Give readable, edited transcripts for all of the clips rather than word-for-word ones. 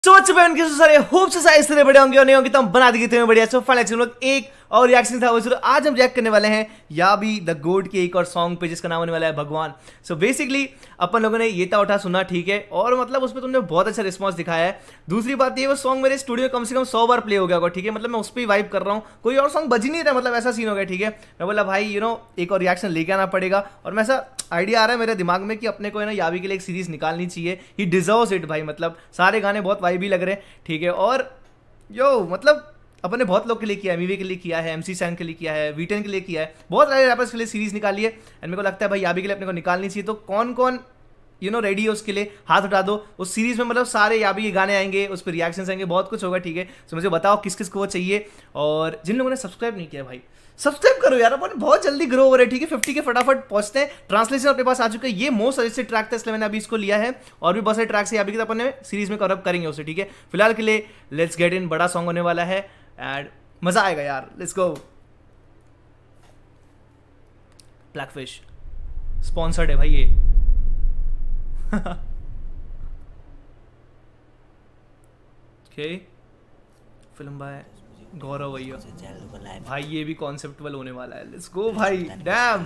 सो बच्चे बहन के सारे होप से सारे इस तरह बड़े होंगे और नहीं होंगे तो हम बना देंगे तुम्हें बढ़िया। सो फाइनली हम लोग एक और रिएक्शन था वो आज हम रिएक्ट करने वाले हैं याबी द गोड के एक और सॉन्ग पे जिसका नाम होने वाला है भगवान। सो बेसिकली अपन लोगों ने ये था उठा सुना, ठीक है, और मतलब उसमें तुमने बहुत अच्छा रिस्पॉन्स दिखाया है। दूसरी बात ये वो सॉन्ग मेरे स्टूडियो में कम से कम 100 बार प्ले हो गया होगा, ठीक है, मतलब मैं उस पर वाइब कर रहा हूँ, कोई और सॉन्ग बज ही नहीं रहा, मतलब ऐसा सीन हो गया, ठीक है। मैं बोला भाई एक और रिएक्शन लेके आना पड़ेगा और मैं ऐसा आइडिया आ रहा है मेरे दिमाग में कि अपने को है ना याबी के लिए एक सीरीज निकालनी चाहिए। ही डिजर्व्स इट भाई, मतलब सारे गाने बहुत वाइबी लग रहे हैं, ठीक है। और मतलब अपन ने बहुत लोग के लिए किया है, मीवी के लिए किया है, MC सैन के लिए किया है, V10 के लिए किया है, बहुत सारे रैपर्स के लिए सीरीज निकाली है। एंड मेरे को लगता है भाई याबी के लिए अपने को निकालनी चाहिए। तो कौन कौन रेडी है उसके लिए हाथ उठा दो। उस सीरीज में मतलब सारे याबी के गाने आएंगे, उस पर रिएक्शंस आएंगे, बहुत कुछ होगा, ठीक है। तो मुझे बताओ किस किस को वो चाहिए। और जिन लोगों ने सब्सक्राइब नहीं किया भाई सब्सक्राइब करो यार, अपन बहुत जल्दी ग्रो हो रहे हैं, ठीक है। 50 के फटाफट पहुंचते हैं। ट्रांसलेशन अपने पास आ चुका है, ये मोस्ट सजेस्टेड ट्रैक था इसलिए मैंने अभी इसको लिया है। और भी बहुत सारे ट्रैक्स है याबी के, तो अपन सीरीज में कवर अप करेंगे उसे, ठीक है। फिलहाल के लिए लेट्स गेट इन, बड़ा सॉन्ग होने वाला है एंड मजा आएगा यार, लेट्स गो। ब्लैकफिश स्पॉन्सर्ड है भाई ये। ओके, फिल्म बाय गौरव भैया भाई, ये भी कॉन्सेप्टुअल होने वाला है। लेट्स गो भाई, डैम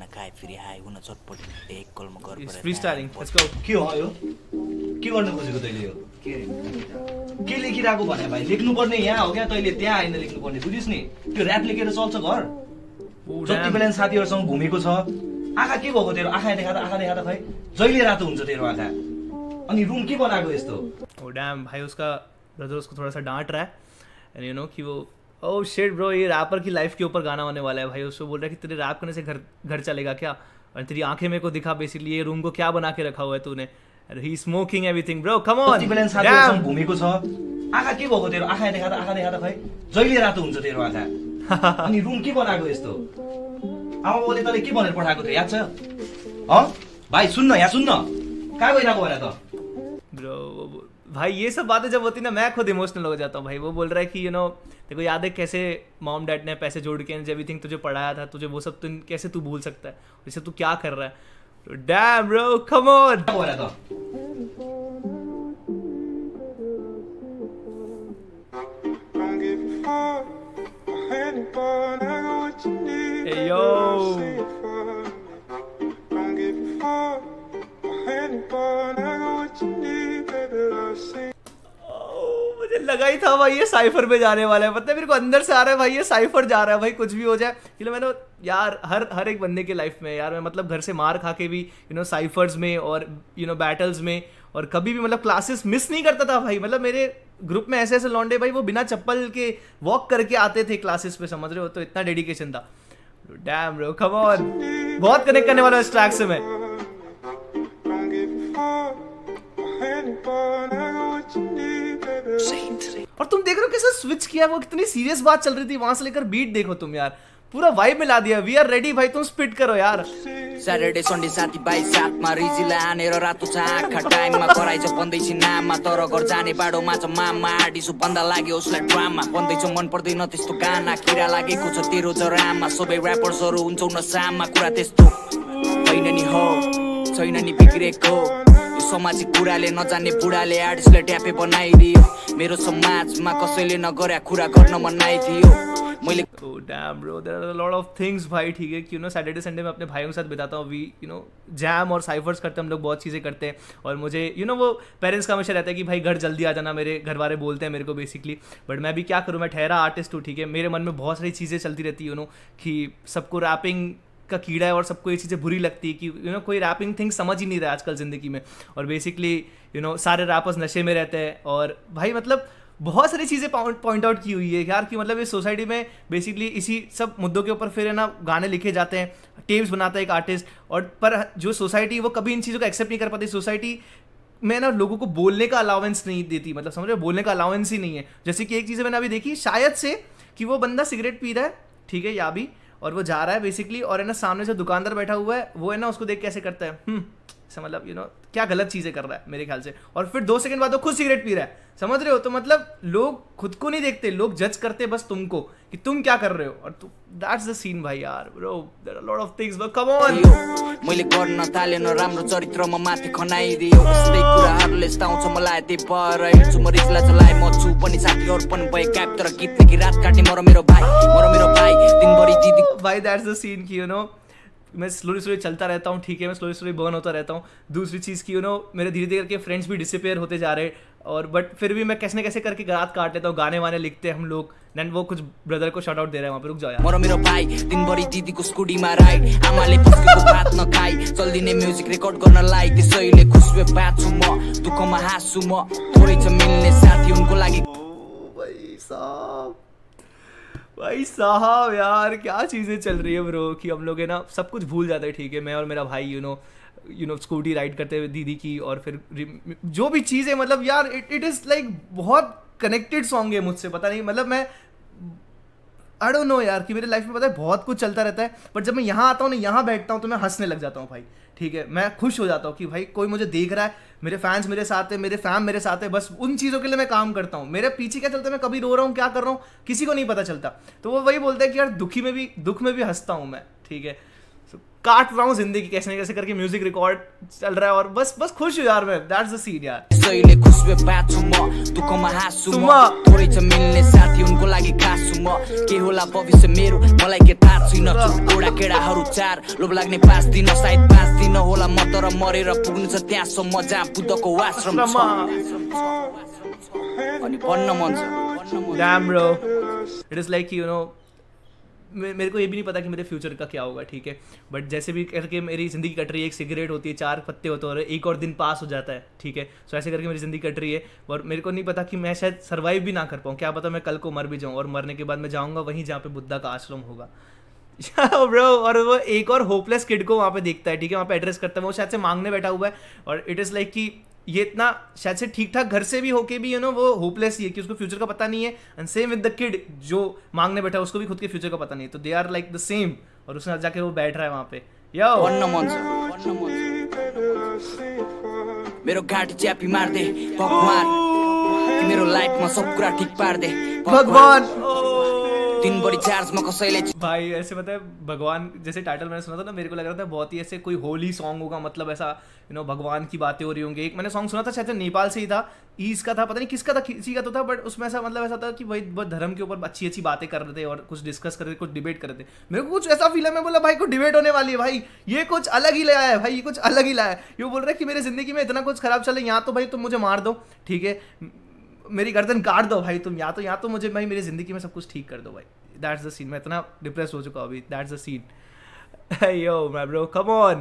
फ्रीस्टाइलिंग, लेट्स गो। के हो यो के गर्न खोजेको तैले यो के लेखिराको भने भाइ लेख्नु पर्ने यहाँ हो क्या, तैले त्यहाँ आइन लेख्नु पर्ने, बुझिस् नि। त्यो र्याप लेखेर चल्छ घर, जति बेला साथीहरुसँग घुमेको छ। आँखा के भएको तेरो, आँखा देखा त खै जहिले रातो हुन्छ तेरो आँखा। अनि रुम के बनाएको यस्तो। ओ डैम भाई, उसका ब्रदर उसको थोड़ा सा डांट रहा है एंड कि वो ओ शिट ब्रो, ये रैपर की लाइफ के ऊपर गाना होने वाला है भाई। उसको बोल रहा है कि तेरे रैप करने से घर चलेगा क्या, और तेरी आंखें मेरे को दिखा बेसिकली ये रूम को क्या बना के रखा हुआ है तूने। He smoking everything bro, come on. जति बेला साथीहरुसँग घुमेको छ। आँखा के भएको तेरो, आँखा देखा त खै जहिले रातो हुन्छ तेरो आँखा। अनि रुम के बनाएको यस्तो। आमा बाउले तँलाई के भनेर पठाएको थियो याद छ? भाई सुन्न, यहाँ सुन्न, कहाँ गइरहेको भने त ब्रो। भाई ये सब बातें जब होती ना मैं खुद इमोशनल हो जाता हूँ भाई। वो बोल रहा है कि देखो याद है कैसे मॉम डैड ने पैसे जोड़ के एवरीथिंग तुझे पढ़ाया था, तुझे वो सब कैसे तू भूल सकता है, वैसे तू क्या कर रहा है। Damn bro, come on. Hey yo, मुझे लगा ही था भाई ये साइफर पे जाने वाला है, मतलब मेरे को अंदर से आ रहा है भाई ये साइफर जा रहा है भाई, कुछ भी हो जाए। इसलिए मैंने यार हर एक बंदे के लाइफ में यार, मैं मतलब घर से मार खा के भी साइफर्स में और बैटल्स में और कभी भी मतलब क्लासेस मिस नहीं करता था भाई। मतलब मेरे ग्रुप में ऐसे लौंडे भाई वो बिना चप्पल के वॉक करके आते थे क्लासेस पे, समझ रहे हो, तो इतना डेडिकेशन था। डैम ब्रो, कम ऑन, बहुत कनेक्ट करने वाला इस ट्रैक से मैं। और तुम देख रहे हो कैसे स्विच किया, वो कितनी सीरियस बात चल रही थी, वहां से लेकर बीट देखो तुम यार, पूरा वाइब मिला दिया। वी आर रेडी भाई, तुम स्पिट करो यार। सैटरडे सन्डे साथी भाइ साथमा रिजिला आनेर रातो छ आँखा टाइममा कराइछ बन्दैछ नाममा, तर घर जाने बाटोमा छ मामा आडिसु बन्दा लाग्यो उसलाई ड्रामा, बन्दैछ मन पर्दैन त्यस्तो गाना, किरा लागेको छ तेरो जरामा, सबै र्यापर्सहरू हुन्छौ नसामा, कुरा त्यस्तो होइन नि हो, छैन नि बिग्रेको, यो सामाजिक कुराले नजान्ने बुढाले आर्टिस्टलाई ट्यापे बनाइदियो, मेरो समाजमा कसैले नगर्या कुरा गर्न मनाइदियो मैले। Oh damn bro, there are a lot of things भाई, ठीक है कि सैटरडे संडे में अपने भाइयों के साथ बिताता हूँ। वी जैम और साइफर्स करते हैं हम लोग, बहुत चीज़ें करते हैं। और मुझे वो पेरेंट्स का हमेशा रहता है कि भाई घर जल्दी आ जाना, मेरे घर वाले बोलते हैं मेरे को बेसिकली। बट मैं भी क्या करूँ, मैं ठहरा आर्टिस्ट हूँ, ठीक है। मेरे मन में बहुत सारी चीज़ें चलती रहती है कि सबको रैपिंग का कीड़ा है और सबको ये चीज़ें बुरी लगती है कि कोई रैपिंग थिंग समझ ही नहीं रहा आजकल ज़िंदगी में। और बेसिकली सारे रैपर्स नशे में रहते हैं और भाई मतलब बहुत सारी चीज़ें पॉइंट आउट की हुई है यार कि मतलब इस सोसाइटी में बेसिकली इसी सब मुद्दों के ऊपर फिर है ना गाने लिखे जाते हैं, टेप्स बनाता है एक आर्टिस्ट। और पर जो सोसाइटी वो कभी इन चीज़ों को एक्सेप्ट नहीं कर पाती। सोसाइटी में ना लोगों को बोलने का अलाउंस नहीं देती, मतलब समझ रहे हो, बोलने का अलाउंस ही नहीं है। जैसे कि एक चीज़ मैंने अभी देखी शायद से कि वो बंदा सिगरेट पी रहा है, ठीक है याबी, और वो जा रहा है बेसिकली, और है ना सामने से दुकानदार बैठा हुआ है, वो है ना उसको देख कैसे करता है ऐसा मतलब यू नो क्या गलत चीज़ें कर रहा है मेरे ख्याल से। और फिर 2 सेकंड बाद वो खुद सिगरेट पी रहा है, समझ रहे हो? तो मतलब लोग खुद को नहीं देखते, लोग जज करते बस तुमको कि तुम क्या कर रहे हो। और दैट्स द सीन भाई यार bro, there are lot of things but come on. मैले गर्न थाले न राम्रो चरित्रमा माथि खनाइदियो, यस्तै कुराहरूले स्ताउँछ मलाई त्यही भएर हिँड्छु म रिसलाई चलाए म छु पनि साथीहरू पनि भए क्याप, तर गीत लेखी रात काट्ने म र मेरो भाइ दिनभरि दिदी भाई दैट्स द सीन कि यू नो मैं स्लोली चलता रहता हूँ, ठीक है, मैं स्लोली बर्न होता रहता हूँ। दूसरी चीज़ की यू नो मेरे धीरे धीरे करके फ्रेंड्स भी डिसअपेयर होते जा रहे, और बट फिर भी मैं कैसे न कैसे करके रात काट लेता हूँ, गाने वाने लिखते हैं हम लोग। देन वो कुछ ब्रदर को शाउट आउट दे रहे हैं वहाँ पे, रुक जाओ यार। म र मेरो भाइ दिनभरि दिदीको स्कुटीमा राइड, आमाले पस्केको भात नखाई चल्दिने म्युजिक रेकर्ड गर्नलाई, त्यसैले खुसबे बाँच्छु म दुःखमा हाँस्छु म, थोरै छ मिल्ने साथी उनको लागि। भाई साहब यार क्या चीज़ें चल रही है ब्रो कि हम लोग है ना सब कुछ भूल जाते हैं, ठीक है। मैं और मेरा भाई यू नो स्कूटी राइड करते हुए दीदी की, और फिर जो भी चीज़ें मतलब यार इट इज़ लाइक बहुत कनेक्टेड सॉन्ग है मुझसे, पता नहीं मतलब मैं आई डोंट नो यार कि मेरे लाइफ में पता है बहुत कुछ चलता रहता है, बट जब मैं यहाँ आता हूँ ना, यहाँ बैठता हूँ तो मैं हंसने लग जाता हूँ भाई, ठीक है। मैं खुश हो जाता हूँ कि भाई कोई मुझे देख रहा है, मेरे फैंस मेरे साथ है, मेरे फैम मेरे साथ है, बस उन चीज़ों के लिए मैं काम करता हूँ। मेरे पीछे क्या चलता है, मैं कभी रो रहा हूँ, क्या कर रहा हूँ, किसी को नहीं पता चलता। तो वो वही बोलता है कि यार दुख में भी हंसता हूँ मैं, ठीक है। काट रहा हूँ जिंदगी कैसे न कैसे करके, म्यूजिक रिकॉर्ड चल रहा है और बस खुश हूँ यार मैं। दैट्स द सीन यार। त्यसैले खुसबे बाँच्छु म दुःखमा हाँस्छु म, थोरै छ मिल्ने साथी उनको लागि खास्छु म, के होला भविष्य मेरो मलाई के थाहा छैन, घोडा केडाहरू 4 लोभ लाग्ने 5 दिन सायद 5 दिन होला म, तर मरेर पुग्नु छ त्यहाँसम्म जहाँ बुद्धको आश्रम छ, अनि पढ्न मन छ। Damn bro, it is like you know मेरे को ये भी नहीं पता कि मेरे फ्यूचर का क्या होगा, ठीक है, बट जैसे भी करके मेरी ज़िंदगी कट रही है, एक सिगरेट होती है, 4 पत्ते होते हैं और एक और दिन पास हो जाता है, ठीक है। सो ऐसे करके मेरी ज़िंदगी कट रही है, और मेरे को नहीं पता कि मैं शायद सर्वाइव भी ना कर पाऊँ, क्या पता मैं कल को मर भी जाऊँ, और मरने के बाद मैं जाऊँगा वहीं जहाँ पे बुद्धा का आश्रम होगा ब्रो। और वो एक और होपलेस किड को वहाँ पे देखता है, ठीक है, वहाँ पे एड्रेस करता है, वो शायद से मांगने बैठा हुआ है, और इट इज़ लाइक कि ये इतना शायद से ठीक ठाक घर से भी होके भी यू नो वो होपलेस ही है कि उसको फ्यूचर का पता नहीं है। And same with the kid जो मांगने बैठा है, उसको भी खुद के फ्यूचर का पता नहीं है, तो they are like the same, और उसने जाके वो बैठ रहा है वहाँ पे। यो मेरो घाटी च्यापी मार्दे भगवान, मेरो लाइफमा सब कुरा ठीक पार्दे भगवान। दिनभरि चार्जमा कसैले भाई ऐसे पता है भगवान, जैसे टाइटल मैंने सुना था ना, मेरे को लग रहा था बहुत ही ऐसे कोई होली सॉन्ग होगा, मतलब ऐसा यू नो भगवान की बातें हो रही होंगी। एक मैंने सॉन्ग सुना था शायद नेपाल से ही था, ईस्ट का था, पता नहीं किसका था, किसी का तो था, बट उसमें ऐसा मतलब ऐसा था कि भाई बहुत धर्म के ऊपर अच्छी अच्छी बातें कर रहे थे और कुछ डिस्कस कर रहे थे, कुछ डिबेट कर रहे थे। मेरे को कुछ ऐसा फील है, मैं बोला भाई को डिबेट होने वाली है भाई, ये कुछ अलग ही लाया है भाई, ये कुछ अलग ही लाया है। ये बोल रहा है कि मेरी जिंदगी में इतना कुछ खराब चले, यहाँ तो भाई तुम मुझे मार दो, ठीक है, मेरी गर्दन काट दो भाई तुम, या तो मुझे भाई मेरी जिंदगी में सब कुछ ठीक कर दो भाई। That's the scene. मैं इतना डिप्रेस हो चुका अभी, that's the scene. Yo my bro come on.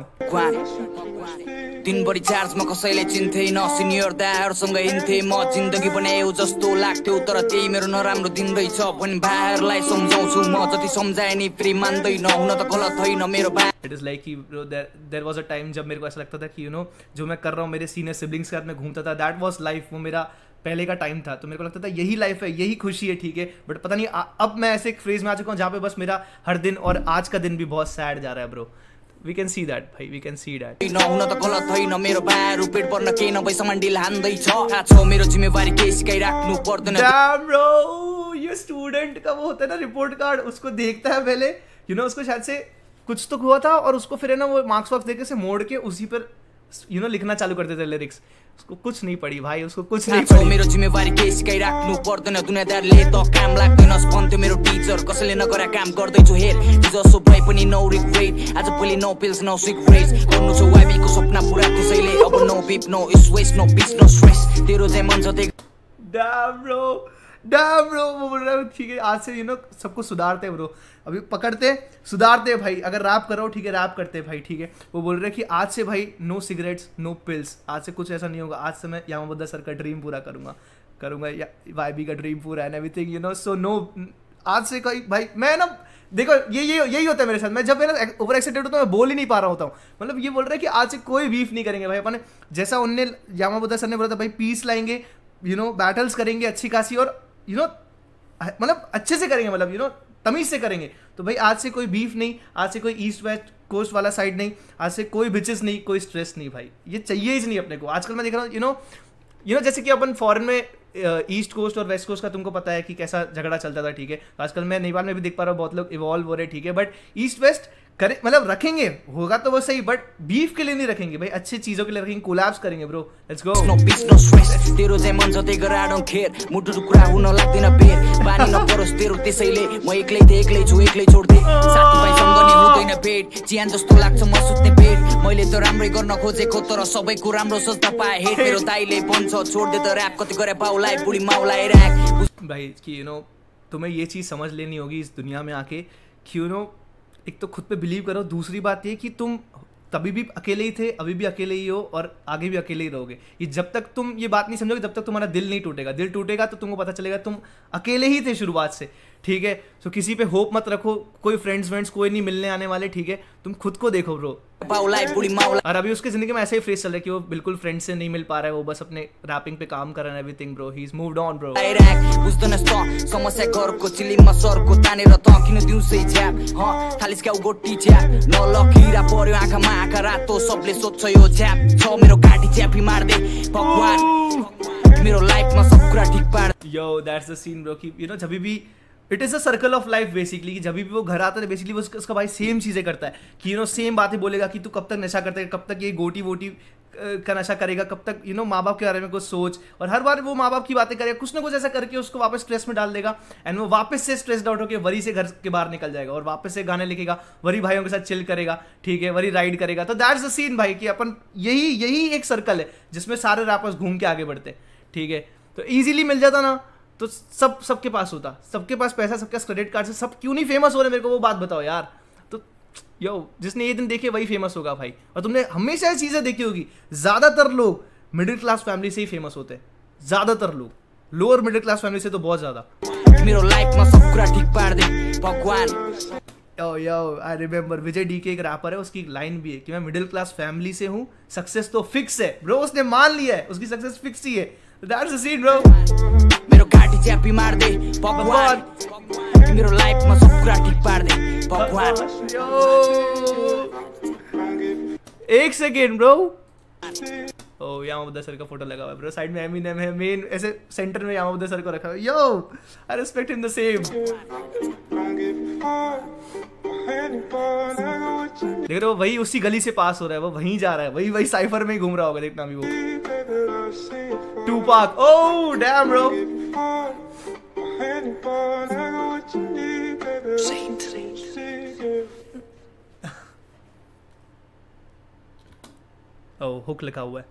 दिनभरि चार्जमा कसैले चिन्थेन, सिनियर दाहरूसँग हिँड्थे म, जिन्दगी बनायो जस्तो लाग्थ्यो, तर त्यही मेरो नराम्रो दिन रहेछ भने भाइहरूलाई सम्झाउँछु म, जति सम्झाए नि फेरि मान्दैन, हुन त गलत होइन मेरो भाइ। It is like there was a time जब मेरे को ऐसा लगता था कि यू नो जो मैं कर रहा हूँ मेरे सीनियर सिबलिंग्स के साथ मैं घूमता था, दैट वाज लाइफ, वो मेरा पहले का टाइम था, तो मेरे को लगता था यही लाइफ है, यही खुशी है, ठीक है। बट पता नहीं अब मैं ऐसे एक फेज में आ चुका हूँ जहाँ पे बस मेरा हर दिन और आज का दिन भी बहुत सैड जा रहा है bro. We can see that भाई, वी कैन सी दैट। हुन त गलत होइन मेरो भाइहरू पेट पर्न केही नभई सामान डिल हान्दैछ, थाहा छ मेरो जिम्मेवारी केही सिकाइराख्नु पर्दैन। डैम ब्रो, ये स्टूडेंट का वो होता है ना रिपोर्ट कार्ड, उसको देखता है पहले यू नो उसको शायद से कुछ तो हुआ था, और उसको फिर है ना वो मार्क्स वार्क्स देके से मोड़ के उसी पर यू नो लिखना चालू कर देते लिरिक्स। उसको कुछ नहीं पड़ी भाई, उसको कुछ नहीं पड़ी। मेरो जिम्मेवारी केही सिकाइराख्नु पर्दैन, दुनियादारले त काम लाग्दैन भन्थ्यो मेरो टिचर, कसैले नगरा काम गर्दैछु हेर, जसो भए पनि नो रिग्रेट, आज भोलि नो पिल्स नो सिगरेट्स, गर्नु छ वाइबीको सपना पुरा, त्यसैले अब नो बिप नो स्वेस नो पीस नो स्ट्रेस, तेरो चाहिँ मन छ त्यही। डैम ब्रो वो बोल रहा है ठीक है आज से यू नो सबको सुधारते हैं ब्रो, अभी पकड़ते सुधारते भाई, अगर रैप कर रहा हो ठीक है रैप करते भाई, ठीक है। वो बोल रहे हैं कि आज से भाई नो सिगरेट्स नो पिल्स, आज से कुछ ऐसा नहीं होगा, आज से मैं यामा बुद्धा सर का ड्रीम पूरा करूंगा या वाईबी का ड्रीम पूरा and everything you know, so no आज से कोई भाई मैं ना देखो यही होता है मेरे साथ, मैं जब मेरा ओवर एक्साइटेड होता हूँ मैं बोल ही नहीं पा रहा होता हूँ, मतलब ये बोल रहे हैं कि आज से कोई बीफ नहीं करेंगे भाई अपन, जैसा उनने यामा बुद्धा सर ने बोला था भाई पीस लाएंगे, यू नो बैटल्स करेंगे अच्छी खासी, और यू नो मतलब अच्छे से करेंगे, मतलब यू नो तमीज से करेंगे। तो भाई आज से कोई बीफ नहीं, आज से कोई ईस्ट वेस्ट कोस्ट वाला साइड नहीं, आज से कोई बिचेस नहीं, कोई स्ट्रेस नहीं भाई, ये चाहिए ही नहीं अपने को। आजकल मैं देख रहा हूँ यू नो जैसे कि अपन फॉरेन में ईस्ट कोस्ट और वेस्ट कोस्ट का तुमको पता है कि कैसा झगड़ा चलता था, ठीक है। तो आजकल मैं नेपाल में भी देख पा रहा हूँ बहुत लोग इवॉल्व हो रहे, ठीक है। बट ईस्ट वेस्ट करे मतलब रखेंगे, होगा तो वो सही, बट बीफ के लिए नहीं रखेंगे भाई, अच्छी चीजों के लिए रखेंगे, कोलैब्स करेंगे bro. Let's go. No peace no stress तेरो चाहिँ मन जतै गर आई डोन्ट केयर मुटु टुक्रा हुन लाग्दैन बेर बानी नपरोस् तेरो त्यसैले म एक्लै छु एक्लै छोड्दे साथीभाइसँग नि हुँदैन भेट जियान जस्तो लाग्छ म सुत्ने बेड मैले त राम्रै गर्न खोजेको तर सबैको राम्रो सोच्दा पाए हेट मेरो दाइले भन्छ छोड्दे त र्याप कति गरे बाउलाई बुढी माउलाई र्याक भाई कि यू नो तुम्हें ये चीज़ समझ लेनी होगी इस दुनिया में आके कि यू नो एक तो खुद पे बिलीव करो, दूसरी बात ये कि तुम तभी भी अकेले ही थे, अभी भी अकेले ही हो और आगे भी अकेले ही रहोगे। ये जब तक तुम ये बात नहीं समझोगे जब तक तुम्हारा दिल नहीं टूटेगा। दिल टूटेगा तो तुमको पता चलेगा तुम अकेले ही थे शुरुआत से, ठीक है। तो किसी पे होप मत रखो, कोई फ्रेंड्स कोई नहीं मिलने आने वाले, ठीक है। तुम खुद को देखो ब्रो। और अभी उसकी जिंदगी में ऐसे ही फ्रेज चल रहा है कि वो बिल्कुल फ्रेंड से नहीं मिल पा रहा है, वो बस अपने रैपिंग पे काम कर रहा है, everything bro, he is moved on bro. समस्या घरको चिलीमा सरको तानेर त किन दिउँसै झ्याप थालिस क्या गोटी झ्याप नलखिरा पर्यो आँखामा आँखा रातो सबले सोध्छ यो झ्याप छ मेरो घाँटी च्यापी मार्दै भगवान मेरो लाइफमा सब कुरा ठीक पार। Yo that's the scene bro कि यू नो जब भी it is a circle of life basically, कि जब भी वो घर आता है बेसिकली वो उसका भाई सेम चीज़ें करता है कि यू नो सेम बातें बोलेगा कि तू कब तक नशा करता है, कब तक ये गोटी वोटी का नशा करेगा, कब तक यू नो माँ बाप के बारे में कुछ सोच, और हर बार वो माँ बाप की बातें करेगा, कुछ ना कुछ ऐसा करके उसको वापस स्ट्रेस में डाल देगा एंड वो वापस से स्ट्रेस्ड आउट होकर वरी से घर के बाहर निकल जाएगा और वापस से गाने लिखेगा, वरी भाइयों के साथ चिल करेगा, ठीक है, वरी राइड करेगा। तो दैट्स द सीन भाई कि अपन यही एक सर्कल है जिसमें सारे रैपर्स घूम के आगे बढ़ते हैं, ठीक है। तो ईजिली मिल जाता ना तो सबके पास होता, सबके पास पैसा, सबके पास क्रेडिट कार्ड से, सब क्यों नहीं फेमस हो रहे, मेरे को वो बात बताओ यार। तो यो जिसने ये दिन देखे वही फेमस होगा भाई। और तुमने हमेशा ये चीजें देखी होगी, ज्यादातर लोग मिडिल क्लास फैमिली से ही फेमस होते हैं, ज्यादातर लोग, लोअर मिडिल क्लास फैमिली से तो बहुत ज्यादा। मेरो लाइफमा सब कुरा ठीक पार दे भगवान। यो आई रिमेम्बर विजय डी के एक रैपर है, उसकी एक लाइन भी है कि मैं मिडिल क्लास फैमिली से हूँ, सक्सेस तो फिक्स है ब्रो, उसने मान लिया है उसकी सक्सेस फिक्स ही है। That's the scene bro. मेरो घाटी च्यापी मार दे भगवान मेरो लाइफमा सब कुरा ठीक पार दे भगवान। एक सेकेंड ब्रो, ओ यामाबुद्धा सर का फोटो लगा हुआ है ब्रो, साइड में एमिनेम है, मेन ऐसे सेंटर में यामाबुद्धा सर को रखा हुआ है। यो I respect him the same. देख रहे हो वही उसी गली से पास हो रहा है, वो वहीं जा रहा है, वही साइफर में ही घूम रहा होगा, देखना भी वो Tupac. Oh damn bro. Oh hook लिखा हुआ है।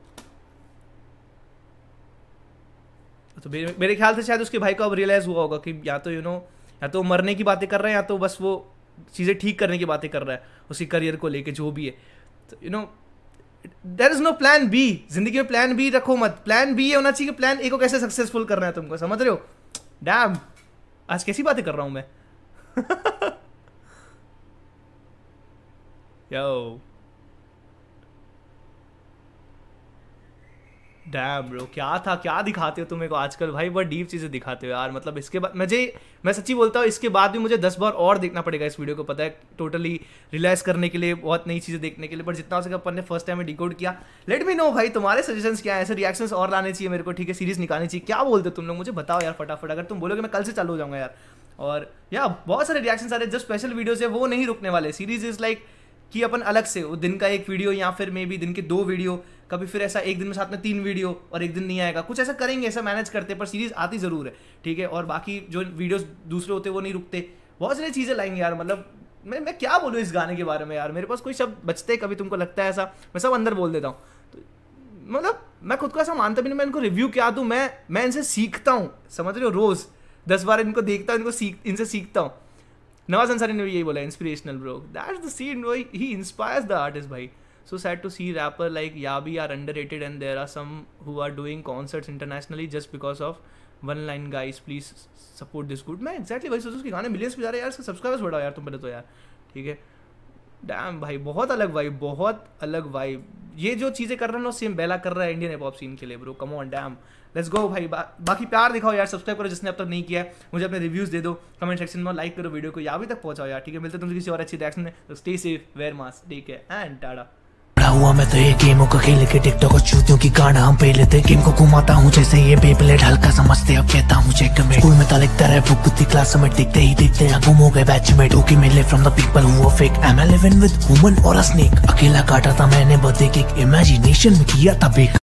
तो मेरे ख्याल से शायद उसके भाई को अब रियलाइज हुआ होगा कि या तो यू नो या तो मरने की बातें कर रहा है या तो बस वो चीज़ें ठीक करने की बातें कर रहा है उसकी करियर को लेके, जो भी है। तो you know there is no plan B, जिंदगी में प्लान बी रखो मत, प्लान बी ये होना चाहिए कि प्लान ए को कैसे सक्सेसफुल करना है तुमको, समझ रहे हो। डैम आज कैसी बातें कर रहा हूं मैं। यो डैम ब्रो, क्या दिखाते हो तुम मेरे को आजकल भाई, बहुत डीप चीज़ें दिखाते हो यार। मतलब इसके बाद मैं सच्ची बोलता हूँ, इसके बाद भी मुझे 10 बार और देखना पड़ेगा इस वीडियो को, पता है, टोटली रियलाइज करने के लिए, बहुत नई चीज़ें देखने के लिए। पर जितना हो सके अपन ने फर्स्ट टाइम में डिकोड किया। लेट मी नो भाई तुम्हारे सजेशंस क्या है, ऐसे रिएक्शंस और लाने चाहिए मेरे को, ठीक है, सीरीज निकालनी चाहिए, क्या बोलते हो तुम लोग, मुझे बताओ यार फटाफट। अगर तुम बोलोगे मैं कल से चालू हो जाऊँगा यार। और या बहुत सारे रिएक्शंस आ रहे हैं, जो स्पेशल वीडियोज़ है वो नहीं रुकने वाले। सीरीज इज लाइक कि अपन अलग से वो दिन का एक वीडियो या फिर मे बी दिन के 2 वीडियो, कभी फिर ऐसा एक दिन में साथ में 3 वीडियो और एक दिन नहीं आएगा, कुछ ऐसा करेंगे, ऐसा मैनेज करते, पर सीरीज आती जरूर है, ठीक है। और बाकी जो वीडियोस दूसरे होते हैं वो नहीं रुकते, बहुत सारी चीज़ें लाएंगे यार। मतलब मैं क्या बोलूँ इस गाने के बारे में यार, मेरे पास कोई शब्द बचते, कभी तुमको लगता है ऐसा, मैं सब अंदर बोल देता हूँ। तो मतलब मैं खुद को ऐसा मानता भी नहीं, मैं इनको रिव्यू क्या दूँ, मैं इनसे सीखता हूँ, समझ रहे हो, रोज़ 10 बार इनको देखता हूँ, इनसे सीखता हूँ। नवाज अंसारी ने भी यही बोला, inspirational bro, that's the scene bro, he inspires the artist भाई। So sad to see rapper like Yabi are underrated and there are some who are doing concerts internationally just because of one line, guys please support this good। मैं exactly वही सोचूं, उसके गाने millions पे जा रहे हैं यार, इसके सब्सक्राइबर्स बढ़ाओ यार तुम पहले तो यार, ठीक है। डैम भाई, बहुत अलग वाइब, बहुत अलग वाइब। ये जो चीज़ें कर रहा है ना सेम बेला कर रहा है इंडियन हिप हॉप सीन के लिए bro. Come on damn, let's go भाई। बाकी प्यार दिखाओ यार, सब्सक्राइब करो जिसने अब तक नहीं किया है, मुझे अपने रिव्यूज़ दे दो कमेंट सेक्शन में, लाइक करो वीडियो को, या अभी तक पहुंचाओ यार, ठीक है। मिलते तुमसे किसी और अच्छी रिएक्शन में, तो स्टे सेफ, वेयर मास्क, ठीक है, एंड टाटा। हुआ मैं तो ये गेमों का खेल के टिकटॉक और चूतियों की गाना हम पे लेते, गेम को घुमाता हूँ जैसे ये बेब्लेड, हल्का समझते अब कहता हूँ चेकमेट। स्कूल में तो लिखता रहे बुक कुत्ती, क्लास में दिखते ही दिखते हैं गुम हो गए batchmate. Okay mile from the people who are fake, am I living with human और अ स्नेक। अकेला काटा था मैंने बर्थडे केक, इमेजिनेशन में किया था बेक।